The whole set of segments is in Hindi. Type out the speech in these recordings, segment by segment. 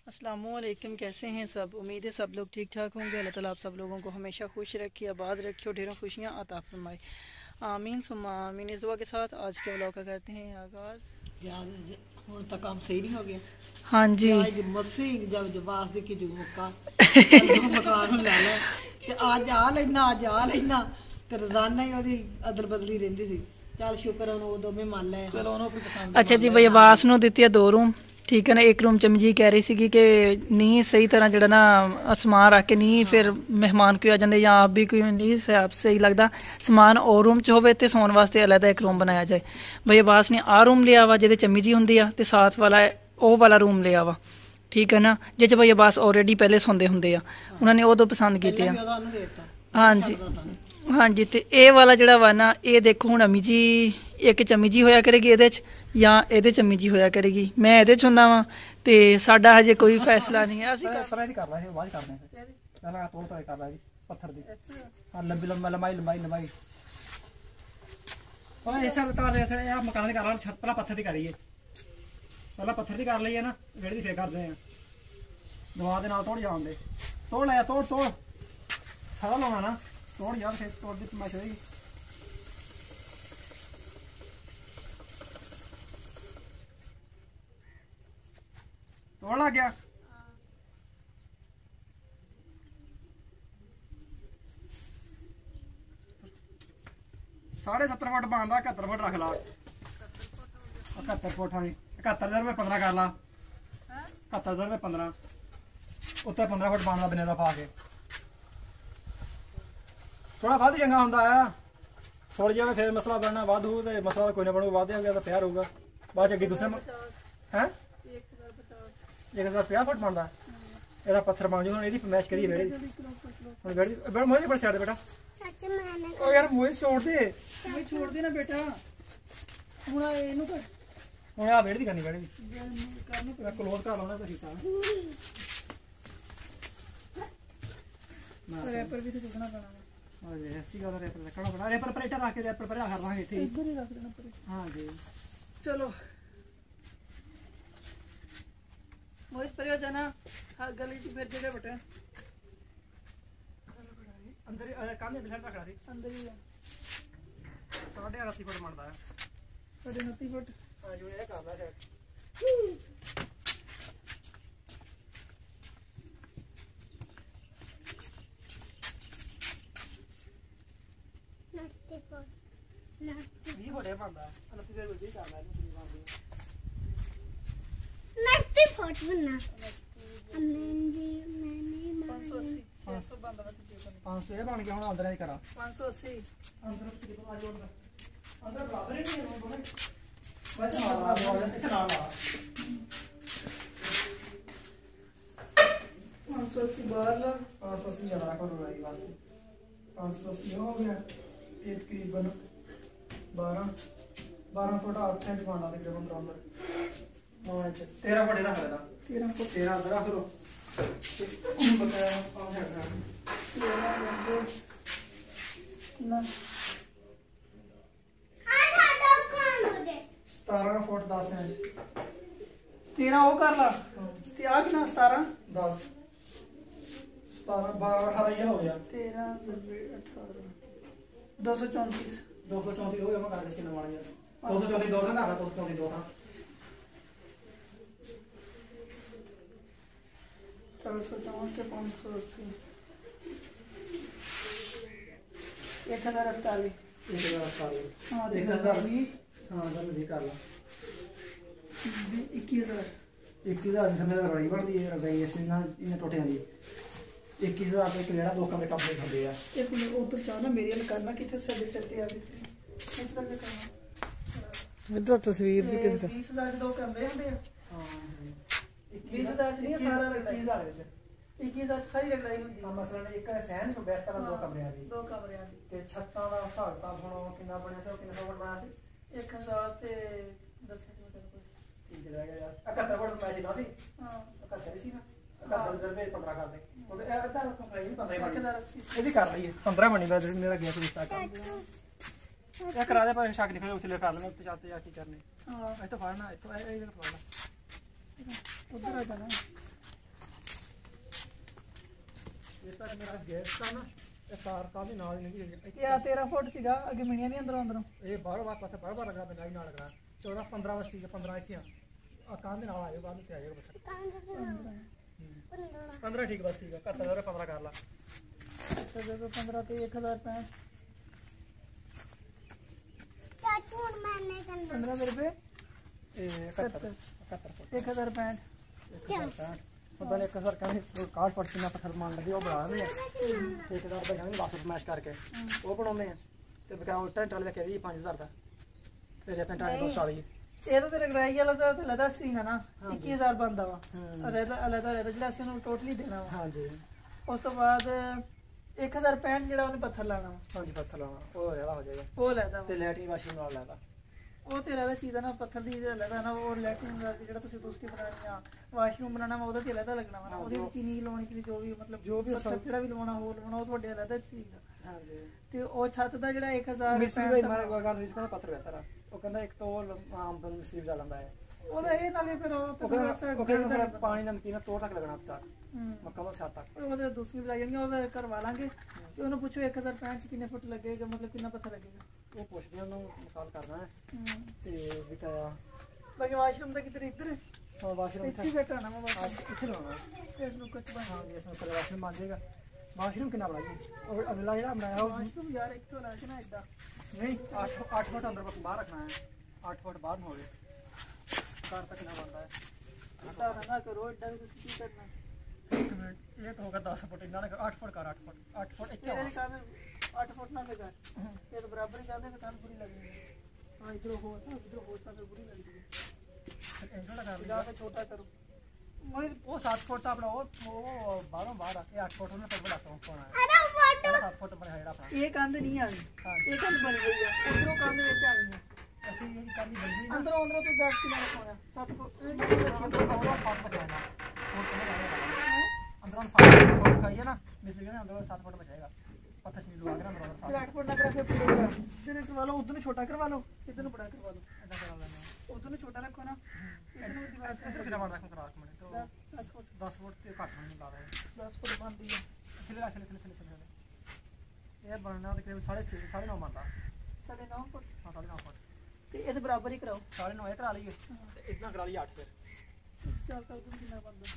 अस्सलामुअलैकुम। कैसे हैं सब? उम्मीद है सब लोग ठीक ठाक होंगे। अल्लाह ताला आप सब लोगों को हमेशा खुश रखे, आबाद रखे और ढेरों खुशियाँ अता फरमाए। आमीन सुम्मा आमीन। इस दुआ के साथ आज के व्लॉग का करते हैं आगाज़। ਹੁਣ ਤਾਂ ਕੰਮ ਸਹੀ ਨਹੀਂ ਹੋ ਗਿਆ। ਹਾਂਜੀ ਮੱਸੀ ਜਬ ਜਵਾਸ ਦੇ ਕੀ ਜੁਮਕਾ ਮਕਾਨ ਨੂੰ ਲੈ ਲੈ ਤੇ ਅੱਜ ਆ ਲੈਣਾ ਤੇ ਰੋਜ਼ਾਨਾ ਹੀ ਉਹਦੀ ਅਦਲ ਬਦਲੀ ਰਹਿੰਦੀ ਸੀ। ਚੱਲ ਸ਼ੁਕਰ ਉਹਨੂੰ ਉਹ ਦੋਵੇਂ ਮੰਨ ਲਏ। ਚਲੋ ਉਹਨੂੰ ਵੀ ਪਸੰਦ। ਅੱਛਾ ਜੀ ਬਈ ਅਬਾਸ ਨੂੰ ਦਿੱਤੀ ਹੈ 2 रूम। ठीक है ना। एक रूम चमजी कह रही सी कि नहीं सही तरह जरा ना समान रख के नहीं फिर मेहमान कोई आ जाते या आप भी कोई नहीं सही लगता समान और रूम च होवे ते सौन वास्ते अलग एक रूम बनाया जाए। भई अब्बास ने आ रूम लिया वा जिहदे चम्मी जी हुंदी आ ते साथ वाला ਉਹ वाला रूम लिया वा। ठीक है ना। जिस च भई अब्बास ऑलरेडी पहले सौंदे हुंदे आ उन्होंने उदों पसंद कीते आ। हाँ जी हाँ जी। तो ये वाला जड़ा वा ना ये देखो हुण अम्मी जी एक चम्मी जी होया करेगी ਇਹਦੇ ਚ या ਇਹਦੇ ਚੰਮੀ ਜੀ ਹੋਇਆ ਕਰੇਗੀ। मैं ਇਹਦੇ ਚ ਹੁੰਦਾ ਵਾਂ ਤੇ ਸਾਡਾ ਹਜੇ ਕੋਈ ਫੈਸਲਾ ਨਹੀਂ ਹੈ। ਅਸੀਂ ਸਰਾਂ ਦੀ ਕਰ ਲਾ ਇਹ ਆਵਾਜ਼ ਕਰਦੇ ਹਾਂ ਪਹਿਲਾਂ ਤੋੜ ਤੋੜ ਕਰ ਲਾ ਜੀ ਪੱਥਰ ਦੀ। ਹਾਂ ਲੰਬੀ ਲੰਬਾਈ ਓਏ ਇਸੇ ਕਰ ਰਹੇ ਸੜੇ ਆ ਮਕਾਨ ਦੀ ਕਰ ਲਾ ਛੱਤ ਪਹਿਲਾਂ ਪੱਥਰ ਦੀ ਕਰੀਏ। ਪਹਿਲਾਂ ਪੱਥਰ ਦੀ ਕਰ ਲਈਏ ਨਾ ਜਿਹੜੀ ਦੀ ਫੇਰ ਕਰਦੇ ਆ ਦਵਾ ਦੇ ਨਾਲ ਤੋੜ ਜਾਉਂਦੇ ਤੋੜ ਲੈ ਤੋੜ ਸਾਰਾ ਲਾਉਣਾ ਨਾ ਤੋੜ ਯਾਰ ਫੇਰ ਤੋੜ ਦੀ ਮੈਂ ਹੋਏਗੀ। ਤੋੜ ਲੱਗ ਗਿਆ। साढ़े 70 फुट बनता 71 फुट रख ला 71 फुट। हाँ जी 71 रुपये 15 कर ला 71 रुपये 15 उत्ते 15 फुट बनता बने का पा के थोड़ा वध चंगा होंगे आ थोड़ी जगह फिर मसला बनना वाधू तो मसला कोई ना बनूगा वाध गया तो प्यार होगा बाद अगे दूसरे है 1050 फुट बनता ਇਹਦਾ पत्थर बन जाऊ ये मैच करिए बेड़े मुझे बड़े साइड बेटा ओ यार मुझे छोड़ दे ना बेटा हुन ਇਹਨੂੰ ਕਰ ਹੁਣ ਆ ਵੇੜ ਦੀ ਕਰਨੀ ਵੇੜ ਦੀ ਕਰਨੀ ਮੈਂ ਕਲੋਜ਼ ਕਰ ਲਾਉਣਾ ਤਾਂ ਹਿੱਸਾ ਰੈਪਰ ਵੀ ਤੇ ਚੁੱਕਣਾ ਪੈਣਾ ਆ ਜੇ ਐਸੀ ਗੱਲ ਰੈਪਰ ਰੱਖਣਾ ਪੈਣਾ ਰੈਪਰ ਪਲੇਟਰ ਰੱਖ ਕੇ ਰੈਪਰ ਪਰ ਕਰ ਲਾਂਗੇ ਇੱਥੇ ਇੱਧਰ ਹੀ ਰੱਖ ਦੇਣਾ ਪਰ। ਹਾਂ ਜੀ ਚਲੋ मोहित पर हो जाना गली च फिर जगह बटे अंदर कांधे अंदर रखना सी अंदर ही है 29.5 फुट बनता है 29.5 फुट। हां जो ये करदा है ये बड़े बनता है 29 से भी करदा है नहीं बनदी 90 फुट बनना मैंने 580 600 बनदा है 500 ये बन गया हुन अंदर ही करा 580 अंदर आ जाओ अंदर बराबर ही नहीं है बस इतना ला 580 बाहर ला 580 ज्यादा रखो रोई वास्ते 580 हो गया ये तकरीबन 12 फुट 8 इंच बनदा तकरीबन अंदर 13 फुट रख लेना 13 फुट 13 अंदर रख लो बताया पास है ना 17 फुट 10 इंच 13 वो कर ला ते आ कितना 17 10 17 12 18 ये हो गया 13 18 234 234 हो गया मैं कर इसके नवाला यार 234 दो था ना 234 दो था 454 के 580 1048 हाँ 1048 हाँ जब भी कर ला 21,000 से मेरा रड़ी बढ़ती है रड़ी ऐसे ना इन्हें टोटे आती 21,000 एक लेना 2 कमरे कपड़े खंदे हैं एक मिनट उधर चाहना मेरी हल करना किथे साडे सिर ते आ गई इधर भी करना इधर तस्वीर भी किस 20,000 के 2 कमरे होंगे। हां 20,000 नहीं सारा 21,000 ਵਿੱਚ 21,000 ਸਾਰੀ ਲਗਾਈ ਹੁੰਦੀ ਹੈ। ਮਸਲਾ ਇੱਕ ਸਹਿਨ ਚ ਬੈਠ ਕਰ 2 ਕਮਰਿਆਂ ਦੀ 2 ਕਮਰਿਆਂ ਦੀ ਤੇ ਛੱਤਾਂ ਦਾ ਹਿਸਾਬ ਤਾਂ ਹੁਣ ਕਿੰਨਾ ਬਣਿਆ ਸੀ ਕਿੰਨਾ ਫੁੱਟ ਬਣਾਇਆ ਸੀ 1000 ਤੇ 10 ਫੁੱਟ ਠੀਕ ਰਹਿ ਗਿਆ ਯਾਰ 71 ਫੁੱਟ ਪਾਇਆ ਸੀ ਨਾ ਸੀ ਹਾਂ 71 ਸੀ ਨਾ 71 ਰੁਪਏ 15 ਕਰ ਦੇ ਉਹਦੇ ਇਹ ਅੱਧਾ ਕਮਰਾ ਹੀ 15 ਬਣੀ 1080 ਇਹ ਵੀ ਕਰ ਲਈਏ 15 ਬਣੀ ਬਾਅਦ ਮੇਰਾ ਗਿਆ ਸੀ ਰਿਸ਼ਤਾ ਕਰ ਇਹ ਕਰਾ ਦੇ ਪਰ ਸ਼ੱਕ ਨਿਕਲੇ ਉਸਲੇ ਕਰ ਲੈਣਾ ਉੱਤੇ ਚੱਲਤੇ ਜਾ ਕੀ ਕਰਨੇ। ਹਾਂ ਇਹ ਤਾਂ ਫੜਨਾ ਇਹ ਤਾਂ ਇਹ ਫੜਨਾ उधर आ जाना ਤੱਕ ਮੇਰਾ ਗੈਸ ਦਾ ਨਾ ਇਹ ਤਾਰ ਤਾਂ ਵੀ ਨਾਲ ਹੀ ਨਹੀਂ ਗਈ ਇਹ ਆ 13 ਫੁੱਟ ਸੀਗਾ ਅੱਗੇ ਮਿਣੀਆਂ ਨਹੀਂ ਅੰਦਰੋਂ ਇਹ ਬਾਹਰੋਂ ਬਾਹਰ ਪਾਸੇ ਬਾਹਰ ਲੱਗਣਾ ਪੈਂਦਾ ਨਾਲ ਲੱਗਣਾ 14 15 ਵਸ ਠੀਕ ਹੈ 15 ਇੱਥੇ ਆ ਕਾਂ ਦੇ ਨਾਲ ਆਇਓ ਬਾਅਦ ਵਿੱਚ ਆ ਜਾਏਗਾ ਬੱਚਾ 15 ਠੀਕ ਬਸ ਠੀਕ ਹੈ 15 ਕਰ ਲਾ ਤੇ ਜਦੋਂ 15 ਤੇ 1065 ਚਾਚੂ ਹੁਣ ਮੈਨੇ ਕਰਨਾ 15 ਦੇ ਰੁਪਏ ਇਹ 71 71 1065 ਉਹਦਾ ਨੇ 1000 ਕਹਿੰਦੇ ਕਾਰਡ ਪੱਟ ਕਿੰਨਾ ਪੱਥਰ ਮਾਰਨ ਲੱਗੇ ਉਹ ਬਣਾਉਂਦੇ ਆ ਠੇਕੇਦਾਰ ਦਾ ਕਹਿੰਦੇ ਵਾਪਸ ਸਮੈਸ਼ ਕਰਕੇ ਉਹ ਬਣਾਉਂਦੇ ਆ ਤੇ ਬਕਾ ਉਹ ਟੈਂਟ ਵਾਲੇ ਦਾ ਕਹਿੰਦੇ 5000 ਦਾ ਫਿਰ ਇਹ ਟੈਂਟ ਵਾਲੇ 200 ਵਾਲੀ ਇਹ ਤਾਂ ਤੇਰੇ ਗਰਾਈ ਵਾਲਾ ਤਾਂ ਲਦਾ ਸੀ ਨਾ 21000 ਬੰਦਾ ਵਾ ਅਲੱਦਾ ਜਿਹੜਾ ਅਸੀਂ ਉਹਨੂੰ ਟੋਟਲੀ ਦੇਣਾ ਵਾ ਹਾਂਜੀ ਉਸ ਤੋਂ ਬਾਅਦ 1065 ਜਿਹੜਾ ਉਹਨੇ ਪੱਥਰ ਲਾਣਾ ਵਾ ਹਾਂਜੀ ਪੱਥਰ ਲਾਉਣਾ ਉਹ ਜ਼ਿਆਦਾ ਹੋ ਜਾਏਗਾ ਉਹ ਲੈਦਾ ਵਾ ਤੇ ਲੈਟਰੀ ਵਾਸ਼ਿੰਗ ਨਾਲ ਲੈਦਾ ਉਹ ਤੇਰਾ ਦਾ ਚੀਜ਼ ਆ ਨਾ ਪੱਥਰ ਦੀ ਲੈਦਾ ਨਾ ਉਹ ਲੈਟਰਿੰਗ ਦਾ ਜਿਹੜਾ ਤੁਸੀਂ ਦੂਸਰੀ ਬਣਾਣੀ ਆ ਵਾਸ਼ਰੂਮ ਬਣਾਉਣਾ ਵਾ ਉਹਦਾ ਤੇ ਲੈਦਾ ਲੱਗਣਾ ਵਾ ਉਹਦੇ ਵਿੱਚ ਚੀਨੀ ਲਾਉਣੀ ਸੀ ਜੋ ਵੀ ਮਤਲਬ ਜੋ ਵੀ ਜਿਹੜਾ ਵੀ ਲਵਾਉਣਾ ਹੋਰ ਲਵਾਉਣਾ ਉਹ ਤੁਹਾਡੇ ਲੈਦਾ ਚੀਜ਼ ਆ ਹਾਂਜੀ ਤੇ ਉਹ ਛੱਤ ਦਾ ਜਿਹੜਾ 1000 ਮਿਸਤਰੀ ਭਾਈ ਮਾਰੇ ਕੋਈ ਗੱਲ ਨਹੀਂ ਕਹਿੰਦਾ ਪੱਥਰ ਬਿਹਤਰ ਆ ਉਹ ਕਹਿੰਦਾ ਇੱਕ ਤਾਂ ਉਹ ਆਮ ਬੰਦ ਮਿਸਤਰੀ ਜਾ ਲੈਂਦਾ ਹੈ ਉਹਦਾ ਇਹ ਨਾਲੇ ਫਿਰ ਉਹ ਕਹਿੰਦਾ ਪਾਣੀ ਨਮਕੀਨ ਤੋੜ ਤੱਕ ਲੱਗਣਾ ਤੱਕ ਮੁਕੰਮਲ ਛੱਤ ਤੱਕ ਉਹਦੇ ਦੂਸਰੀ ਵੀ ਲੱਗ ਜਾਣੀ ਉਹਦਾ ਕਰਵਾ ਲਾਂਗੇ ਤੇ ਉਹਨੂੰ ਪੁੱਛੋ 1065 ਚ ਕਿੰਨੇ ਫੁੱਟ ਲੱਗੇਗਾ ਮਤਲਬ ਕਿੰਨਾ ਪੱਥਰ ਲੱਗੇਗਾ ਉਹ ਪੁੱਛਦੇ ਉਹਨੂੰ ਮਿਸਾਲ ਕਰਨਾ ਹੈ ਤੇ ਵਿਕਾਇਆ ਬਾਕੀ ਵਾਸ਼ਰੂਮ ਦਾ ਕਿਧਰ ਇੱਧਰ ਹਾਂ ਵਾਸ਼ਰੂਮ ਇੱਥੇ ਬੈਠਾ ਨਾ ਮੈਂ ਬਸ ਇੱਥੇ ਲਾਉਣਾ ਇਸ ਨੂੰ ਕੁਝ ਬਣਾ ਹਾਂ ਇਸ ਨੂੰ ਫਿਰ ਵਾਸ਼ਰੂਮ ਬਣ ਜਾਏਗਾ ਵਾਸ਼ਰੂਮ ਕਿੰਨਾ ਬਣਾਈਏ ਉਹ ਅਗਲਾ ਜਿਹੜਾ ਬਣਾਇਆ ਉਹ ਵਾਸ਼ਰੂਮ ਯਾਰ ਇੱਕ ਤੋਂ ਲਾ ਕੇ ਨਾ ਇਦਾਂ ਨਹੀਂ 8 ਫੁੱਟ ਅੰਦਰ ਬਾਹਰ ਰੱਖਣਾ ਹੈ 8 ਫੁੱਟ ਬਾਹਰ ਨੂੰ ਹੋਵੇ ਕਾਰ ਤੱਕ ਨਾ ਬਣਦਾ ਹੈ ਅੱਡਾ ਨਾ ਕਰੋ ਅੱਡਾ ਵੀ ਤੁਸੀਂ ਕੀ ਕਰਨਾ ਇੱਕ ਮਿੰਟ ਇਹ ਤਾਂ ਹੋਗਾ 10 ਫੁੱਟ ਇਹਨਾਂ ਨੇ 8 ਫੁੱਟ ਕਰ 8 ਫੁੱਟ ਇੱਥੇ ਤੇਰੇ ਸਾਹਮਣੇ 8 ਫੁੱਟ ਨਾ ਲਗਾ ਇਹ ਤਾਂ ਬਰਾਬਰ ਹੀ ਜਾਂਦੇ ਤਾਂ ਪੂਰੀ ਲੱਗਣੀ ਹਾਂ ਇਧਰੋਂ ਹੋ ਤਾਂ ਫਿਰ ਪੂਰੀ ਲੱਗਦੀ ਹੈ ਇੰਨਾ ਕਰ ਜਾ ਕੇ ਛੋਟਾ ਕਰੋ ਉਹ 7 ਫੁੱਟ ਆਪਣਾ ਉਹ ਬਾਹਰੋਂ ਬਾਹਰ ਆ ਕੇ 8 ਫੁੱਟ ਉਹਨੇ ਫਿਰ ਬਲਾਤਾ ਪਾਉਣਾ ਅਰੇ ਫੋਟੋ 7 ਫੁੱਟ ਬਣਿਆ ਜਿਹੜਾ ਆਪਣਾ ਇਹ ਕੰਧ ਨਹੀਂ ਆਣੀ ਇਹ ਕੰਧ ਬਣ ਗਈ ਆ ਉਧਰੋਂ ਕੰਧ ਵਿੱਚ ਆਣੀ ਹੈ ਅਸੀਂ ਇਹ ਕਰਨੀ ਬੰਦੀ ਅੰਦਰੋਂ ਤੋਂ 10 ਕਿਲੋ ਪਾਉਣਾ 7 ਫੁੱਟ ਉਹਦਾ ਫੁੱਟ ਬਚਾਏਗਾ ਹੋਰ ਕਿੰਨਾ ਅੰਦਰੋਂ 7 ਫੁੱਟ ਖਾਈਏ ਨਾ ਮਿਸਤਰੀ ਕਹਿੰਦੇ ਅੰਦਰੋਂ 7 ਫੁੱਟ ਬਚਾਏਗਾ ਪੱਥਰ ਚੀਜ਼ ਲਵਾ ਕੇ ਨਾ ਅੰਦਰੋਂ 7 8 ਫੁੱਟ ਨਾ ਕਰਾ ਕੇ ਪੂਰਾ ਇਧਰ ਕਰਵਾ ਲਓ ਉਧਰ ਨੂੰ ਛੋਟਾ ਕਰਵਾ ਲਓ ਇਧਰ ਨੂੰ ਬੜਾ ਕਰਵਾ ਲਓ ਇਦਾਂ ਕਰਾ ਲੈਂਦੇ ਉਧਰ ਨੂੰ ਛੋਟਾ ਰੱਖੋ ਨਾ ਇਧਰ ਨੂੰ ਦੀਵਾਰ ਇੱਧਰ ਕਿੰਨਾ ਬਣਦਾ ਕਰਾ ਕੇ ਮਣੇ ਤੋਂ 10 ਫੁੱਟ 10 ਫੁੱਟ ਤੇ ਘੱਟ ਨਹੀਂ ਲਾ ਰਹੇ 10 ਫੁੱਟ ਬਣਦੀ ਹੈ ਚਲੇ ਇਹ ਬਣਨਾ ਤੇ ਕਰੀਬ 6.5 ਬਣਦਾ 9.5 ਫੁੱਟ ਹਾਂ 9.5 ਫੁੱਟ ਤੇ ਇਹਦੇ ਬਰਾਬਰ ਹੀ ਕਰਾਓ 9.5 ਇਹ ਕਰਾ ਲਈਏ ਤੇ ਇਦਾਂ ਕਰਾ ਲਈਏ 8 ਫਿਰ ਚੱਲ ਤਾਂ ਉਧਰ ਕਿੰਨਾ ਬਣਦਾ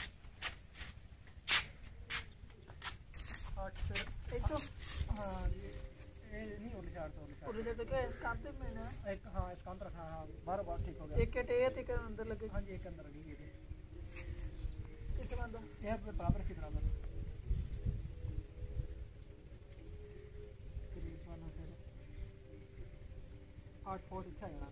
8 ਫਿਰ ਇੱਥੋਂ ਹਾਂ ਜੀ ਇਹ ਨਹੀਂ ਉਰਲੀ ਸਾਈਡ ਤੋਂ ਉਰੇ ਤੇ ਕਿ ਇਸ ਕੰਮ ਤੇ ਮਿਲਣਾ ਇੱਕ ਹਾਂ ਇਸ ਕੰਧ ਰੱਖਣਾ ਹਾਂ ਬਾਹਰ ਠੀਕ ਹੋ ਗਿਆ ਇੱਕ ਇਹ ਤੇ ਇੱਕ ਅੰਦਰ ਲੱਗੇ ਹਾਂਜੀ ਇੱਕ ਅੰਦਰ ਲੱਗੀ ਇਹਦੇ ਇੱਕ ਬੰਦਾ ਇਹ ਬਰਾਬਰ ਕੀ ਬਰਾਬਰ ਕਰੀਬ ਵਾਲਾ ਫਿਰ 8 ਫੁੱਟ ਇੱਥੇ ਆ ਜਾਣਾ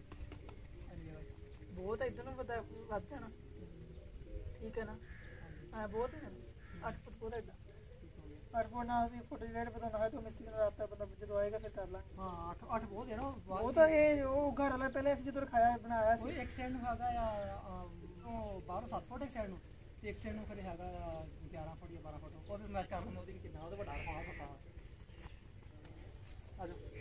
ਬਹੁਤ ਇਧਰ ਨੂੰ ਵੱਧ ਜਾਣਾ ਠੀਕ ਹੈ ਨਾ ਹਾਂ ਬਹੁਤ ਹੈ 8 ਫੁੱਟ ਬਹੁਤ ਹੈ 8 ਫੁੱਟ ਨਾਲ ਵੀ ਫੁੱਟ ਰੇਟ ਪਤਾ ਨਾ ਹੈ ਤਾਂ ਮਿਸਤਰੀ ਨੂੰ ਰਾਤ ਬੰਦਾ ਜਦੋਂ ਆਏਗਾ ਫਿਰ ਕਰ ਲਾਂਗੇ ਹਾਂ 8 ਬਹੁਤ ਹੈ ਨਾ ਉਹ ਤਾਂ ਇਹ ਉਹ ਘਰ ਵਾਲਾ ਪਹਿਲੇ ਅਸੀਂ ਜਦੋਂ ਰਖਾਇਆ ਬਣਾਇਆ ਸੀ ਇੱਕ ਸਾਈਡ ਨੂੰ ਹੈਗਾ ਆ ਉਹ ਬਾਹਰੋਂ 7 ਫੁੱਟ ਇੱਕ ਸਾਈਡ ਨੂੰ ਤੇ ਇੱਕ ਸਾਈਡ ਨੂੰ ਫਿਰ ਹੈਗਾ 11 ਫੁੱਟ ਜਾਂ 12 ਫੁੱਟ ਉਹ ਵੀ ਮੈਚ ਕਰ ਲੈਂਦੇ ਉਹਦੀ ਵੀ ਕਿੰਨਾ ਉਹਦਾ ਵੱਡਾ ਰਖਾਉਣਾ ਸਕਦਾ ਆ ਜਾਓ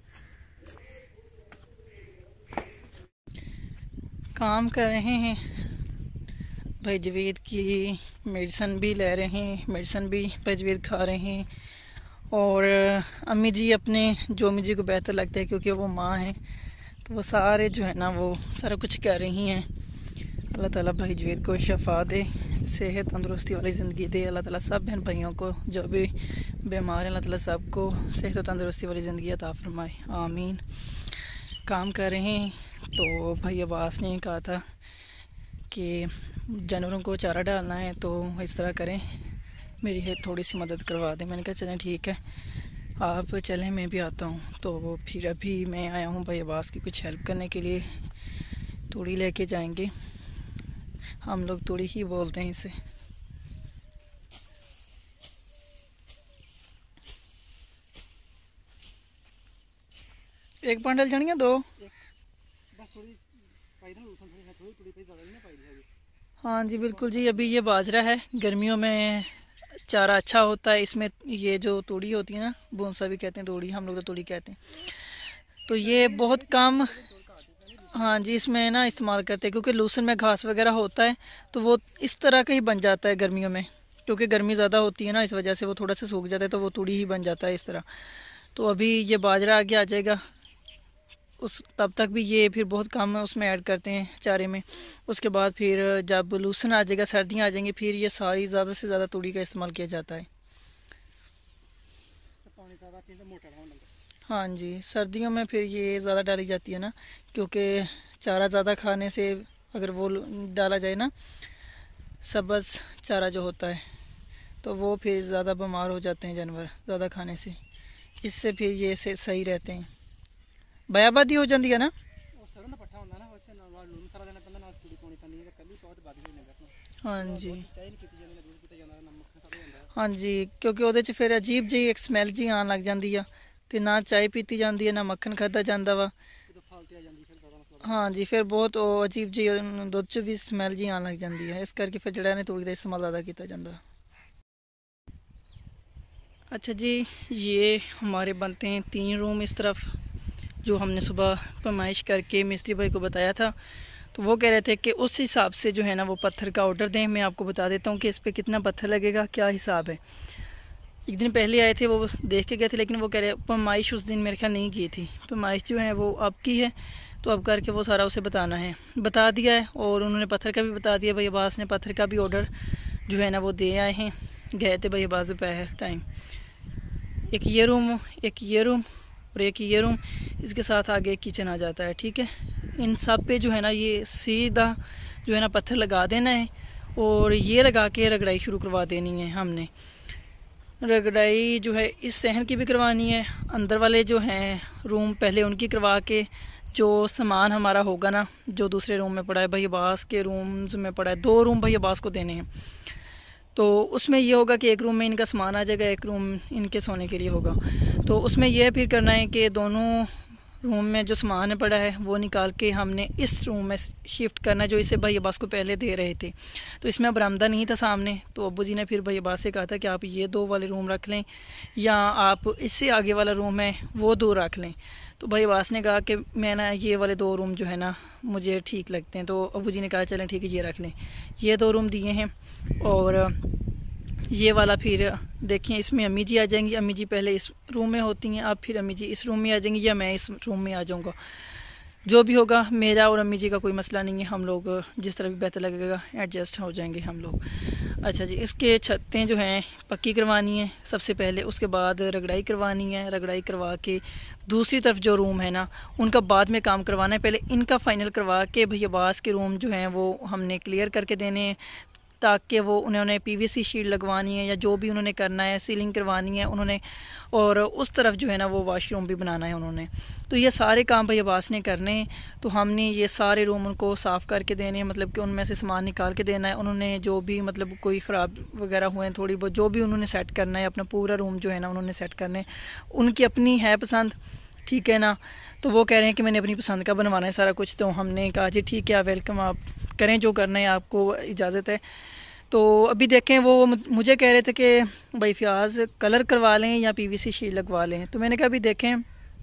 काम कर रहे हैं भाई जवेद की मेडिसन भी ले रहे हैं मेडिसन भी भाई जवेद खा रहे हैं और अम्मी जी अपने जो अम्मी जी को बेहतर लगता है क्योंकि वो माँ हैं तो वो सारे जो है ना वो सारा कुछ कर रही हैं अल्लाह ताला भाई जवेद को शफा दे सेहत तंदुरुस्ती वाली ज़िंदगी दे अल्लाह ताला सब बहन भाइयों को जो भी बीमार हैं अल्लाह ताला सबको सेहत और तंदुरुस्ती वाली ज़िंदगी अता फरमाए आमीन। काम कर रहे हैं तो भाई अब्बास ने कहा था कि जानवरों को चारा डालना है तो इस तरह करें मेरी है थोड़ी सी मदद करवा दें। मैंने कहा चलें ठीक है आप चलें मैं भी आता हूँ। तो फिर अभी मैं आया हूँ भाई अब्बास की कुछ हेल्प करने के लिए। तूड़ी लेके जाएंगे हम लोग तूड़ी ही बोलते हैं इसे। एक बंडल जानी है दो हाँ जी बिल्कुल जी। अभी ये बाजरा है गर्मियों में चारा अच्छा होता है इसमें। ये जो तूड़ी होती है ना बोनसा भी कहते हैं तूड़ी हम लोग तो तूड़ी कहते हैं। तो ये बहुत कम हाँ जी इसमें ना इस्तेमाल करते हैं क्योंकि लूसन में घास वगैरह होता है तो वो इस तरह का ही बन जाता है गर्मियों में क्योंकि गर्मी ज़्यादा होती है ना, इस वजह से वो थोड़ा सा सूख जाता है, तो वो तूड़ी ही बन जाता है इस तरह। तो अभी ये बाजरा आगे आ जाएगा, उस तब तक भी ये फिर बहुत कम उसमें ऐड करते हैं चारे में। उसके बाद फिर जब लूसन आ जाएगा, सर्दियाँ आ जाएंगी, फिर ये सारी ज़्यादा से ज़्यादा तूड़ी का इस्तेमाल किया जाता है। हाँ जी, सर्दियों में फिर ये ज़्यादा डाली जाती है ना, क्योंकि चारा ज़्यादा खाने से अगर वो डाला जाए ना, सब्ज़ चारा जो होता है, तो वो फिर ज़्यादा बीमार हो जाते हैं जानवर ज़्यादा खाने से। इससे फिर ये से सही रहते हैं। बयाबादी हो जाती है ना। हाँ जी, हाँ जी, क्योंकि ਉਹਦੇ 'ਚ फिर अजीब जी एक स्मैल जी आन लग जाती है, तो ना चाय पीती जाती है, ना मक्खन खादा जाता वा। हाँ जी, फिर बहुत अजीब जी दुध च भी स्मैल जी आन लग जाती है, इस करके फिर जड़ा ने तूड़ी का इस्तेमाल ज़्यादा किया जाता। अच्छा जी, ये हमारे बनते हैं 3 रूम इस तरफ, जो हमने सुबह पैमाइश करके मिस्त्री भाई को बताया था। तो वो कह रहे थे कि उस हिसाब से जो है ना वो पत्थर का ऑर्डर दें। मैं आपको बता देता हूँ कि इस पर कितना पत्थर लगेगा, क्या हिसाब है। एक दिन पहले आए थे, वो देख के गए थे, लेकिन वो कह रहे पैमाइश उस दिन मेरे ख्याल नहीं की थी। पैमाइश जो है वो अब की है, तो अब करके वो सारा उसे बताना है, बता दिया है। और उन्होंने पत्थर का भी बता दिया। भाई अब्बास ने पत्थर का भी ऑर्डर जो है ना वो दे आए हैं। गए थे भाई अब्बास दोपहर टाइम। एक ये रूम, एक ये रूम और एक ये रूम, इसके साथ आगे एक किचन आ जाता है। ठीक है, इन सब पे जो है ना ये सीधा जो है ना पत्थर लगा देना है, और ये लगा के रगड़ाई शुरू करवा देनी है। हमने रगड़ाई जो है इस सहन की भी करवानी है, अंदर वाले जो हैं रूम पहले उनकी करवा के, जो सामान हमारा होगा ना जो दूसरे रूम में पड़ा है, भाई अब्बास के रूम्स में पड़ा है, 2 रूम भाई अब्बास को देने हैं। तो उसमें ये होगा कि एक रूम में इनका सामान आ जाएगा, एक रूम इनके सोने के लिए होगा। तो उसमें यह फिर करना है कि दोनों रूम में जो सामान पड़ा है वो निकाल के हमने इस रूम में शिफ्ट करना है, जो इसे भाई अब्बास को पहले दे रहे थे। तो इसमें बरामदा नहीं था सामने, तो अब्बू जी ने फिर भाई अब्बास से कहा था कि आप ये 2 वाले रूम रख लें, या आप इससे आगे वाला रूम है वो 2 रख लें। तो भाई अब्बास ने कहा कि मैं ना ये वाले 2 रूम जो है ना मुझे ठीक लगते हैं। तो अब्बू जी ने कहा चलें ठीक है ये रख लें। ये 2 रूम दिए हैं, और ये वाला फिर देखें इसमें अम्मी जी आ जाएंगी। अम्मी जी पहले इस रूम में होती हैं, अब फिर अम्मी जी इस रूम में आ जाएंगी, या मैं इस रूम में आ जाऊंगा। जो भी होगा, मेरा और अम्मी जी का कोई मसला नहीं है, हम लोग जिस तरह भी बेहतर लगेगा एडजस्ट हो जाएंगे हम लोग। अच्छा जी, इसके छतें जो हैं पक्की करवानी है सबसे पहले, उसके बाद रगड़ाई करवानी है। रगड़ाई करवा के दूसरी तरफ जो रूम है ना उनका बाद में काम करवाना है। पहले इनका फाइनल करवा के भैया अब्बास के रूम जो हैं वो हमने क्लियर करके देने हैं, ताकि वो उन्होंने पीवीसी शीट लगवानी है या जो भी उन्होंने करना है, सीलिंग करवानी है उन्होंने, और उस तरफ जो है ना वो वॉशरूम भी बनाना है उन्होंने। तो ये सारे काम भाई अब्बास ने करने हैं। तो हमने ये सारे रूम उनको साफ़ करके देने हैं, मतलब कि उनमें से सामान निकाल के देना है। उन्होंने जो भी मतलब कोई ख़राब वगैरह हुए हैं थोड़ी बहुत, जो भी उन्होंने सेट करना है, अपना पूरा रूम जो है ना उन्होंने सेट करना है। उनकी अपनी है पसंद, ठीक है ना। तो वो कह रहे हैं कि मैंने अपनी पसंद का बनवाना है सारा कुछ। तो हमने कहा जी ठीक है, वेलकम, आप करें जो करना है, आपको इजाज़त है। तो अभी देखें, वो मुझे कह रहे थे कि भाई फ़याज़ कलर करवा लें या पीवीसी शीट लगवा लें। तो मैंने कहा अभी देखें,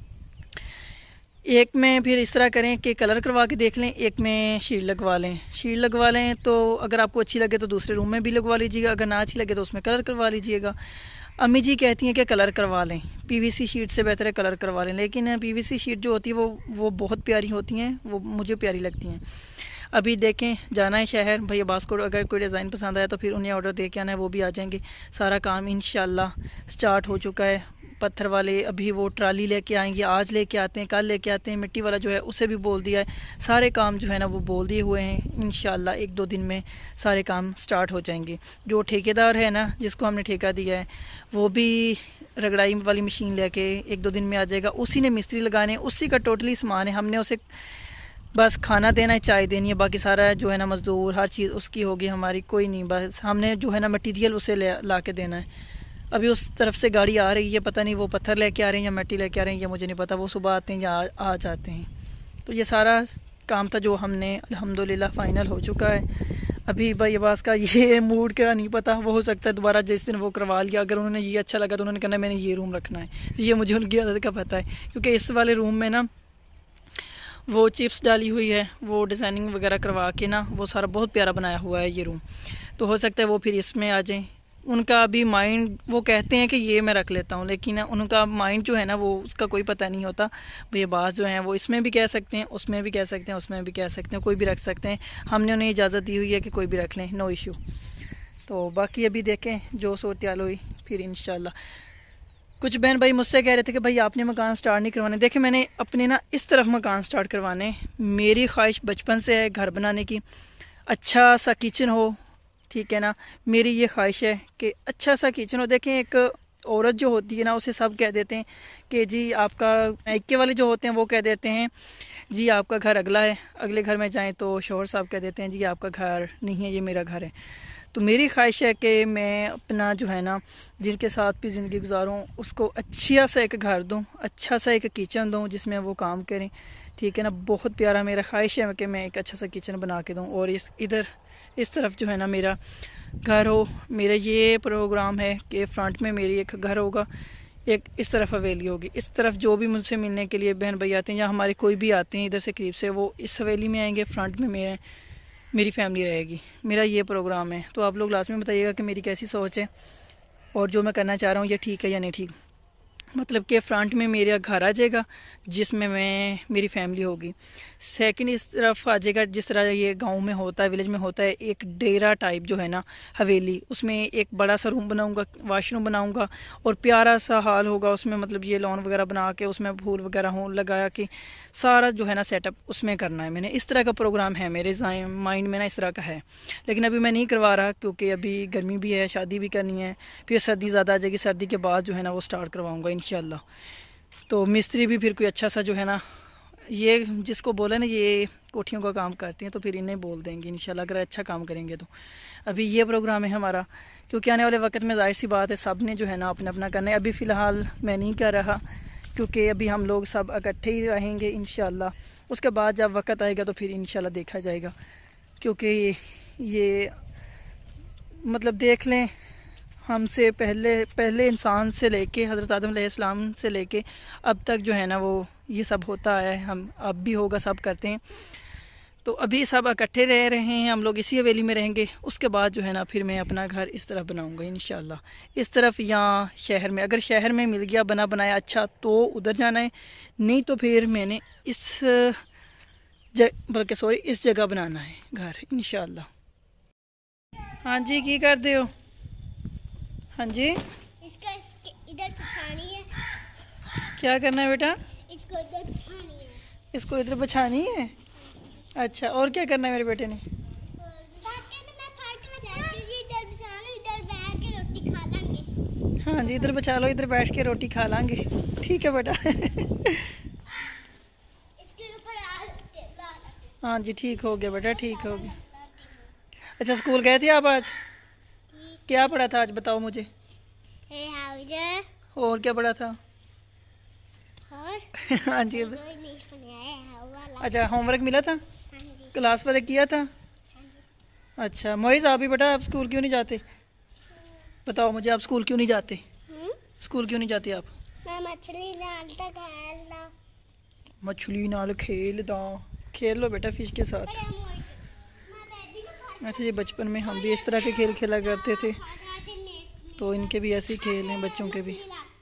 एक में फिर इस तरह करें कि कलर करवा के देख लें, एक में शीट लगवा लें। शीट लगवा लें तो अगर आपको अच्छी लगे तो दूसरे रूम में भी लगवा लीजिएगा, अगर ना अच्छी लगे तो उसमें कलर करवा लीजिएगा। अम्मी जी कहती हैं कि कलर करवा लें, पीवीसी शीट से बेहतर है कलर करवा लें। लेकिन पीवीसी शीट जो होती है वो बहुत प्यारी होती हैं, वो मुझे प्यारी लगती हैं। अभी देखें, जाना है शहर, भैया अब्बास को अगर कोई डिज़ाइन पसंद आया तो फिर उन्हें ऑर्डर दे के आना है, वो भी आ जाएंगे। सारा काम इंशाल्लाह स्टार्ट हो चुका है। पत्थर वाले अभी वो ट्राली लेके आएंगे, आज लेके आते हैं, कल लेके आते हैं। मिट्टी वाला जो है उसे भी बोल दिया है। सारे काम जो है ना वो बोल दिए हुए हैं। इंशाल्लाह 1-2 दिन में सारे काम स्टार्ट हो जाएंगे। जो ठेकेदार है ना जिसको हमने ठेका दिया है, वो भी रगड़ाई वाली मशीन लेके 1-2 दिन में आ जाएगा। उसी ने मिस्त्री लगाने, उसी का टोटली सामान है। हमने उसे बस खाना देना है, चाय देनी है, बाकी सारा जो है ना मज़दूर हर चीज़ उसकी होगी, हमारी कोई नहीं। बस हमने जो है ना मटीरियल उसे ला के देना है। अभी उस तरफ से गाड़ी आ रही है, पता नहीं वो पत्थर लेके आ रहे हैं या मिट्टी लेके आ रहे हैं, या मुझे नहीं पता। वो सुबह आते हैं या आ जाते हैं। तो ये सारा काम था जो हमने अल्हम्दुलिल्लाह फ़ाइनल हो चुका है। अभी भाई अब्बास का ये मूड का नहीं पता, वो हो सकता है दोबारा जिस दिन वो करवा लिया, अगर उन्होंने ये अच्छा लगा तो उन्होंने कहना मैंने ये रूम रखना है। ये मुझे उनकी आदत का पता है, क्योंकि इस वाले रूम में ना वो चिप्स डाली हुई है, वो डिज़ाइनिंग वगैरह करवा के ना वो सारा बहुत प्यारा बनाया हुआ है ये रूम। तो हो सकता है वो फिर इसमें आ जाएं। उनका अभी माइंड, वो कहते हैं कि ये मैं रख लेता हूँ, लेकिन उनका माइंड जो है ना वो उसका कोई पता नहीं होता। ये बात जो है वो इसमें भी कह सकते हैं, उसमें भी कह सकते हैं, उसमें भी कह सकते हैं, कोई भी रख सकते हैं। हमने उन्हें इजाज़त दी हुई है कि कोई भी रख लें, नो इशू। तो बाकी अभी देखें जो सूरत हाल हुई फिर इंशाल्लाह। कुछ बहन भाई मुझसे कह रहे थे कि भाई आपने मकान स्टार्ट नहीं करवाने। देखें मैंने अपने ना इस तरफ मकान स्टार्ट करवाने, मेरी ख्वाहिश बचपन से है घर बनाने की, अच्छा सा किचन हो, ठीक है ना। मेरी ये ख्वाहिश है कि अच्छा सा किचन हो। देखें एक औरत जो होती है ना उसे सब कह देते हैं कि जी आपका, मायके वाले जो होते हैं वो कह देते हैं जी आपका घर अगला है, अगले घर में जाएं तो शौहर साहब कह देते हैं जी आपका घर नहीं है, ये मेरा घर है। तो मेरी ख्वाहिश है कि मैं अपना जो है ना जिनके साथ भी ज़िंदगी गुजारूं उसको अच्छा सा एक घर दूं, अच्छा सा एक किचन दूं जिसमें वो काम करें, ठीक है ना। बहुत प्यारा मेरा ख्वाहिश है कि मैं एक अच्छा सा किचन बना के दूं और इधर इस तरफ जो है ना मेरा घर हो। मेरा ये प्रोग्राम है कि फ्रंट में मेरी एक घर होगा, एक इस तरफ हवेली होगी। इस तरफ जो भी मुझसे मिलने के लिए बहन भाई आते हैं या हमारे कोई भी आते हैं इधर से करीब से, वो इस हवेली में आएंगे, फ्रंट में मेरी फैमिली रहेगी। मेरा ये प्रोग्राम है। तो आप लोग लास्ट में बताइएगा कि मेरी कैसी सोच है और जो मैं करना चाह रहा हूँ ये ठीक है या नहीं ठीक। मतलब कि फ्रंट में मेरा घर आ जाएगा जिसमें मेरी फैमिली होगी। सेकंड इस तरफ आ जाएगा जिस तरह ये गांव में होता है, विलेज में होता है, एक डेरा टाइप जो है ना हवेली, उसमें एक बड़ा सा रूम बनाऊंगा, वॉशरूम बनाऊंगा और प्यारा सा हॉल होगा उसमें। मतलब ये लॉन वगैरह बना के उसमें फूल वगैरह हो लगाया कि सारा जो है ना सेटअप उसमें करना है मैंने। इस तरह का प्रोग्राम है मेरे माइंड में ना, इस तरह का है। लेकिन अभी मैं नहीं करवा रहा क्योंकि अभी गर्मी भी है, शादी भी करनी है, फिर सर्दी ज़्यादा आ जाएगी, सर्दी के बाद जो है ना वो स्टार्ट करवाऊँगा इंशाल्लाह। तो मिस्त्री भी फिर कोई अच्छा सा जो है ना, ये जिसको बोले ना ये कोठियों का काम करती हैं तो फिर इन्हें बोल देंगे इंशाल्लाह अगर अच्छा काम करेंगे तो। अभी ये प्रोग्राम है हमारा क्योंकि आने वाले वक्त में जाहिर सी बात है सब ने जो है ना अपना अपना करना है। अभी फ़िलहाल मैं नहीं कर रहा क्योंकि अभी हम लोग सब इकट्ठे ही रहेंगे इंशाल्लाह। उसके बाद जब वक्त आएगा तो फिर इंशाल्लाह देखा जाएगा। क्योंकि ये मतलब देख लें हमसे पहले इंसान से लेके हज़रत आदम अलैहिस्सलाम से लेके अब तक जो है ना वो ये सब होता है, हम अब भी होगा, सब करते हैं। तो अभी सब इकट्ठे रह रहे हैं, हम लोग इसी हवेली में रहेंगे। उसके बाद जो है ना फिर मैं अपना घर इस तरफ बनाऊंगा इंशाल्लाह, इस तरफ या शहर में। अगर शहर में मिल गया बना बनाया अच्छा तो उधर जाना है, नहीं तो फिर मैंने इस जगह बनाना है घर इंशाल्लाह। हाँ जी की कर दे हो? हाँ जी इसका इधर बिछानी है। क्या करना है बेटा? इसको इधर बिछानी है। इसको इधर बिछानी है? अच्छा और क्या करना है मेरे बेटे ने? हाँ जी इधर बचा लो, इधर बैठ के रोटी खा लांगे। ठीक है बेटा। हाँ जी ठीक हो गया बेटा, ठीक हो गया। अच्छा स्कूल गए थे आप आज? क्या पढ़ा था आज बताओ मुझे? और क्या पढ़ा था? हाँ जी अच्छा होमवर्क मिला था? क्लास वर्क किया था? अच्छा मोइज़ आप भी बेटा आप स्कूल क्यों नहीं जाते? बताओ मुझे आप स्कूल क्यों नहीं जाते? स्कूल क्यों नहीं जाते आप? मछली नाल खेलदा। खेल लो बेटा फिश के साथ। अच्छा ये बचपन में हम भी इस तरह के खेल खेला करते थे, तो इनके भी ऐसे ही खेल हैं बच्चों के भी।